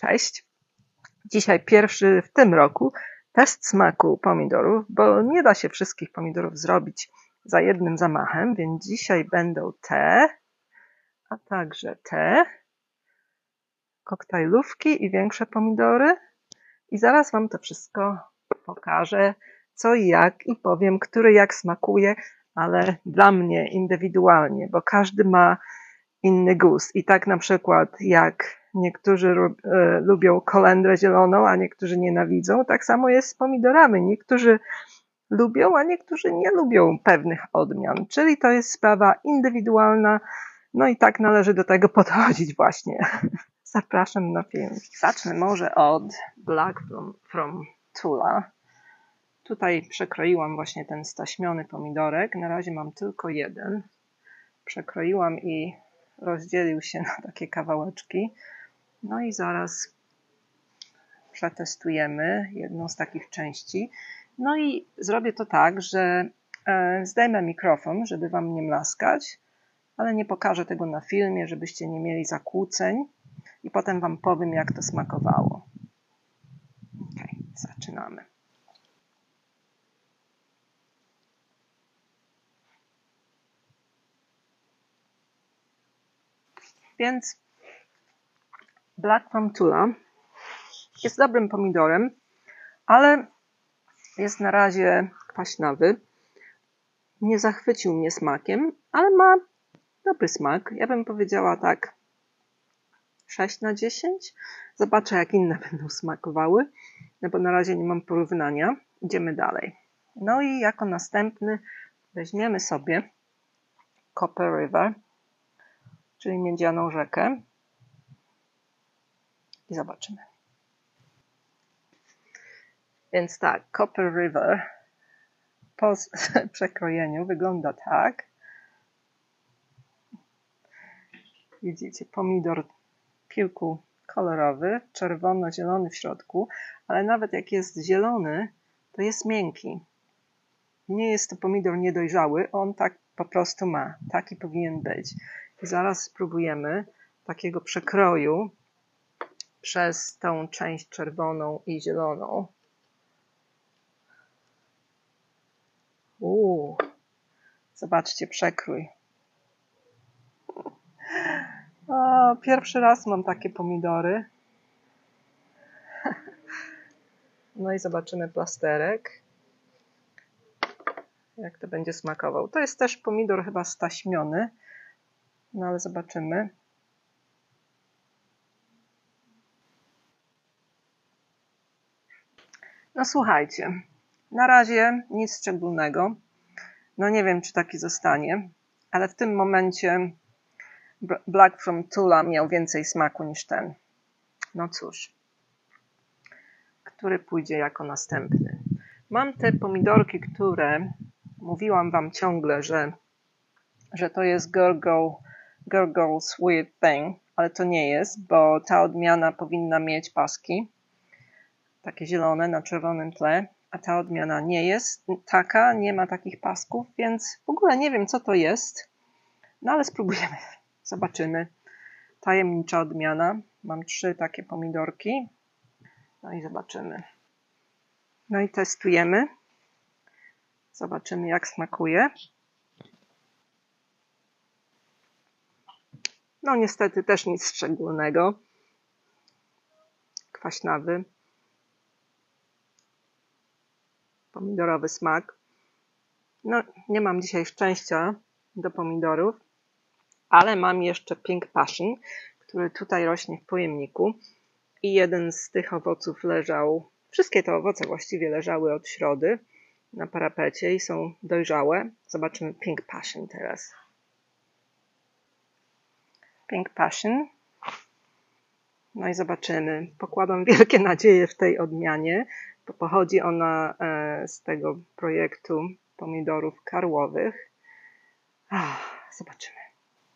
Cześć! Dzisiaj pierwszy w tym roku test smaku pomidorów, bo nie da się wszystkich pomidorów zrobić za jednym zamachem, więc dzisiaj będą te, a także te koktajlówki i większe pomidory. I zaraz Wam to wszystko pokażę, co i jak, i powiem, który jak smakuje, ale dla mnie indywidualnie, bo każdy ma inny gust. I tak na przykład jak niektórzy lubią kolendrę zieloną, a niektórzy nienawidzą, tak samo jest z pomidorami. Niektórzy lubią, a niektórzy nie lubią pewnych odmian. Czyli to jest sprawa indywidualna, no i tak należy do tego podchodzić właśnie. Zapraszam na film. Zacznę może od Black from Tula. Tutaj przekroiłam właśnie ten staśmiony pomidorek. Na razie mam tylko jeden. Przekroiłam i rozdzielił się na takie kawałeczki. No i zaraz przetestujemy jedną z takich części. No i zrobię to tak, że zdejmę mikrofon, żeby Wam nie mlaskać, ale nie pokażę tego na filmie, żebyście nie mieli zakłóceń i potem Wam powiem, jak to smakowało. Ok, zaczynamy. Więc Black from Tula jest dobrym pomidorem, ale jest na razie kwaśnawy. Nie zachwycił mnie smakiem, ale ma dobry smak. Ja bym powiedziała tak 6 na 10. Zobaczę, jak inne będą smakowały, no bo na razie nie mam porównania. Idziemy dalej. No i jako następny weźmiemy sobie Copper River, czyli Miedzianą Rzekę i zobaczymy. Więc tak, Copper River po przekrojeniu wygląda tak. Widzicie, pomidor kilkukolorowy, czerwono-zielony w środku, ale nawet jak jest zielony, to jest miękki. Nie jest to pomidor niedojrzały, on tak po prostu ma. Taki powinien być. I zaraz spróbujemy takiego przekroju przez tą część czerwoną i zieloną. Zobaczcie przekrój. O, pierwszy raz mam takie pomidory. No i zobaczymy plasterek. Jak to będzie smakował. To jest też pomidor chyba staśmiony. No ale zobaczymy. No słuchajcie. Na razie nic szczególnego. No nie wiem, czy taki zostanie. Ale w tym momencie Black from Tula miał więcej smaku niż ten. No cóż. Który pójdzie jako następny? Mam te pomidorki, które mówiłam Wam ciągle, że to jest Gurgle's Weird Thing, ale to nie jest, bo ta odmiana powinna mieć paski, takie zielone na czerwonym tle, a ta odmiana nie jest taka, nie ma takich pasków, więc w ogóle nie wiem, co to jest, no ale spróbujemy, zobaczymy. Tajemnicza odmiana, mam 3 takie pomidorki, no i zobaczymy. No i testujemy, zobaczymy, jak smakuje. No niestety też nic szczególnego. Kwaśnawy. Pomidorowy smak. No nie mam dzisiaj szczęścia do pomidorów, ale mam jeszcze Pink Passion, który tutaj rośnie w pojemniku. I jeden z tych owoców leżał, wszystkie te owoce właściwie leżały od środy na parapecie i są dojrzałe. Zobaczymy Pink Passion teraz. Pink Passion. No i zobaczymy. Pokładam wielkie nadzieje w tej odmianie, bo pochodzi ona z tego projektu pomidorów karłowych. Zobaczymy.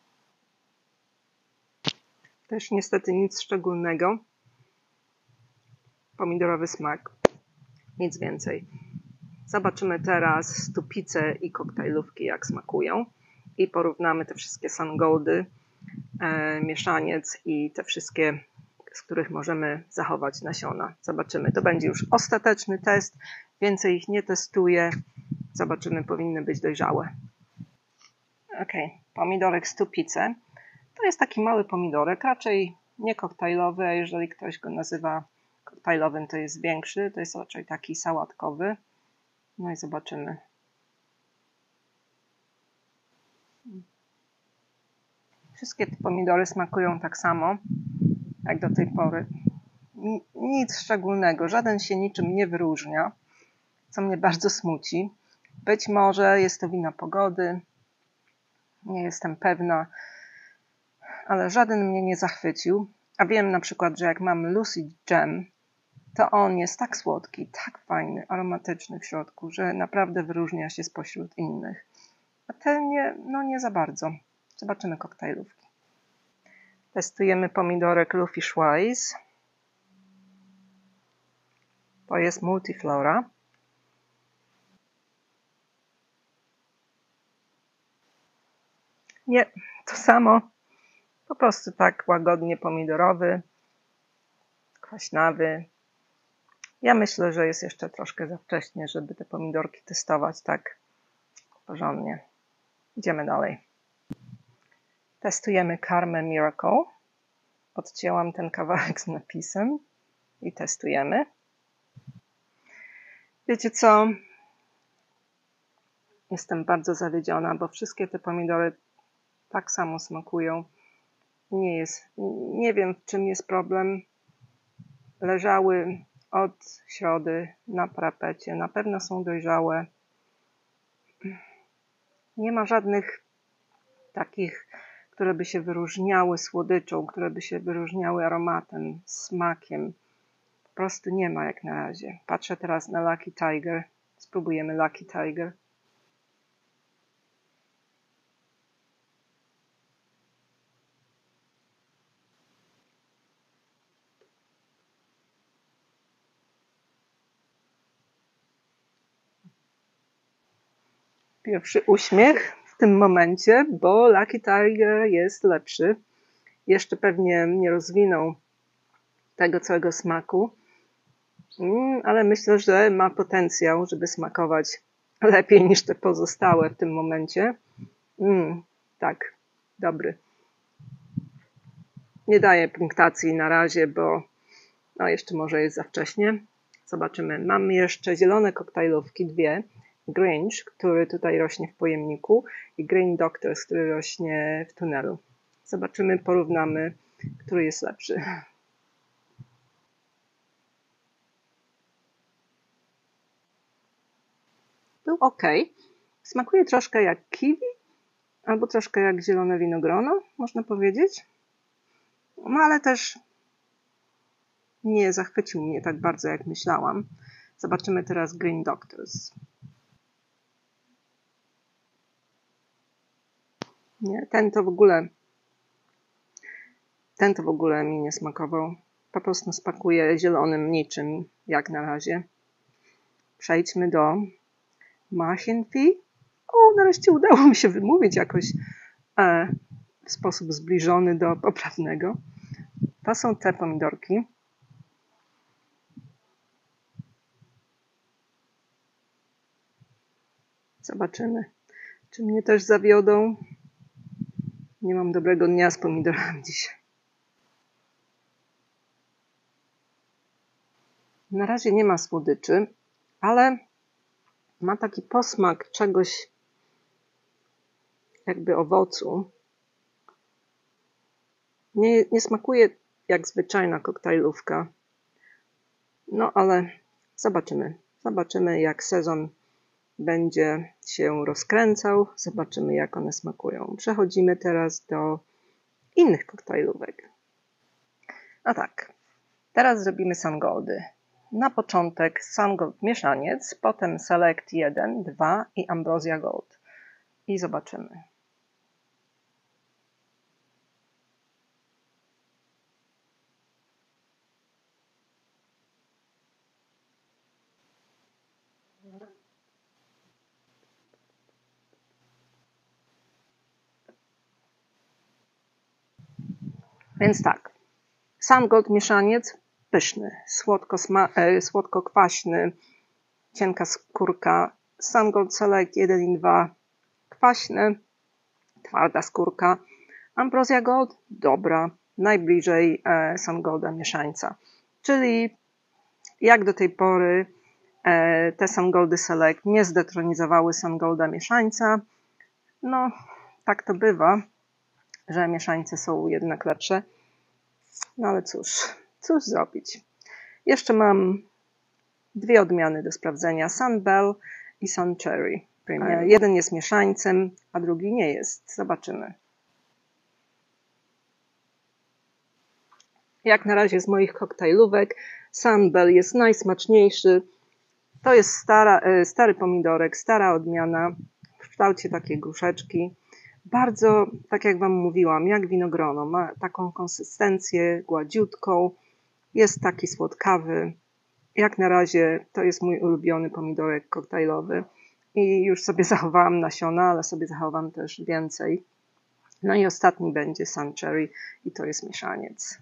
Też niestety nic szczególnego. Pomidorowy smak. Nic więcej. Zobaczymy teraz stupice i koktajlówki, jak smakują. I porównamy te wszystkie Sungoldy, mieszaniec i te wszystkie z których możemy zachować nasiona. Zobaczymy. To będzie już ostateczny test. Więcej ich nie testuję. Zobaczymy, powinny być dojrzałe. Ok, pomidorek Stupice. To jest taki mały pomidorek, raczej nie koktajlowy, a jeżeli ktoś go nazywa koktajlowym, to jest większy. To jest raczej taki sałatkowy. No i zobaczymy. Wszystkie te pomidory smakują tak samo, jak do tej pory. Nic szczególnego, żaden się niczym nie wyróżnia, co mnie bardzo smuci. Być może jest to wina pogody, nie jestem pewna, ale żaden mnie nie zachwycił. A wiem na przykład, że jak mam Lucy Jam, to on jest tak słodki, tak fajny, aromatyczny w środku, że naprawdę wyróżnia się spośród innych. A te nie za bardzo. Zobaczymy koktajlówki. Testujemy pomidorek Luffy Schweiss. To jest Multiflora. Nie, to samo. Po prostu tak łagodnie pomidorowy, kwaśnawy. Ja myślę, że jest jeszcze troszkę za wcześnie, żeby te pomidorki testować tak porządnie. Idziemy dalej. Testujemy karmę Miracle. Odcięłam ten kawałek z napisem i testujemy. Wiecie co? Jestem bardzo zawiedziona, bo wszystkie te pomidory tak samo smakują. Nie wiem, w czym jest problem. Leżały od środy na parapecie. Na pewno są dojrzałe. Nie ma żadnych takich, które by się wyróżniały słodyczą, które by się wyróżniały aromatem, smakiem. Po prostu nie ma jak na razie. Patrzę teraz na Lucky Tiger. Spróbujemy Lucky Tiger. Pierwszy uśmiech w tym momencie, bo Lucky Tiger jest lepszy. Jeszcze pewnie nie rozwinął tego całego smaku, ale myślę, że ma potencjał, żeby smakować lepiej niż te pozostałe w tym momencie. Tak, dobry. Nie daję punktacji na razie, bo jeszcze może jest za wcześnie. Zobaczymy. Mam jeszcze zielone koktajlówki, dwie. Grinch, który tutaj rośnie w pojemniku i Green Doctors, który rośnie w tunelu. Zobaczymy, porównamy, który jest lepszy. Był ok. Smakuje troszkę jak kiwi, albo troszkę jak zielone winogrono, można powiedzieć. No ale też nie zachwycił mnie tak bardzo, jak myślałam. Zobaczymy teraz Green Doctors. Nie, ten to w ogóle mi nie smakował. Po prostu smakuje zielonym niczym, jak na razie. Przejdźmy do Machinfi. Nareszcie udało mi się wymówić jakoś w sposób zbliżony do poprawnego. To są te pomidorki. Zobaczymy, czy mnie też zawiodą. Nie mam dobrego dnia z pomidorami dzisiaj. Na razie nie ma słodyczy, ale ma taki posmak czegoś jakby owocu. Nie smakuje jak zwyczajna koktajlówka. No ale zobaczymy. Zobaczymy, jak sezon będzie się rozkręcał. Zobaczymy, jak one smakują. Przechodzimy teraz do innych koktajlówek. No tak, teraz zrobimy Sangoldy. Na początek Sangold mieszaniec, potem Select 1, 2 i Ambrosia Gold. I zobaczymy. Więc tak, Sungold mieszaniec pyszny, słodko-kwaśny, cienka skórka. Sungold Select 1 i 2 kwaśny, twarda skórka. Ambrosia Gold dobra, najbliżej Sungolda mieszańca. Czyli jak do tej pory te Sungoldy Select nie zdetronizowały Sungolda mieszańca. No, tak to bywa, że mieszańce są jednak lepsze. No ale cóż zrobić. Jeszcze mam dwie odmiany do sprawdzenia. Sun Belle i Sun Cherry. Jeden jest mieszańcem, a drugi nie jest. Zobaczymy. Jak na razie z moich koktajlówek Sun Belle jest najsmaczniejszy. To jest stary pomidorek, stara odmiana w kształcie takiej gruszeczki. Bardzo, tak jak wam mówiłam, jak winogrono. Ma taką konsystencję gładziutką. Jest taki słodkawy. Jak na razie to jest mój ulubiony pomidorek koktajlowy. I już sobie zachowałam nasiona, ale sobie zachowam też więcej. No i ostatni będzie Sun Cherry i to jest mieszaniec.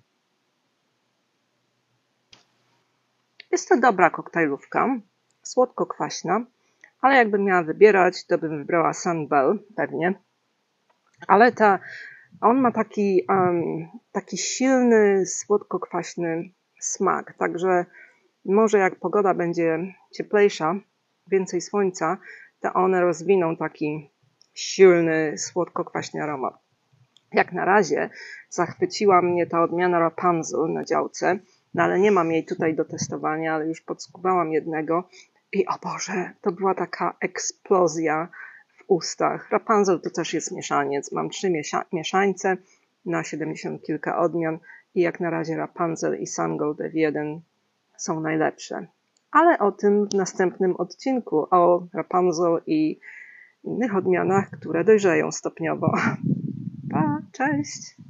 Jest to dobra koktajlówka, słodko-kwaśna, ale jakbym miała wybierać, to bym wybrała Sun Belle pewnie. Ale on ma taki silny, słodko-kwaśny smak, także może jak pogoda będzie cieplejsza, więcej słońca, to one rozwiną taki silny, słodko-kwaśny aromat. Jak na razie zachwyciła mnie ta odmiana Rapunzel na działce, no ale nie mam jej tutaj do testowania, ale już podskubałam jednego i o Boże, to była taka eksplozja w ustach. Rapunzel to też jest mieszaniec. Mam 3 mieszańce na 70 kilka odmian i jak na razie Rapunzel i Sungold F1 są najlepsze. Ale o tym w następnym odcinku, o Rapunzel i innych odmianach, które dojrzeją stopniowo. Pa, cześć!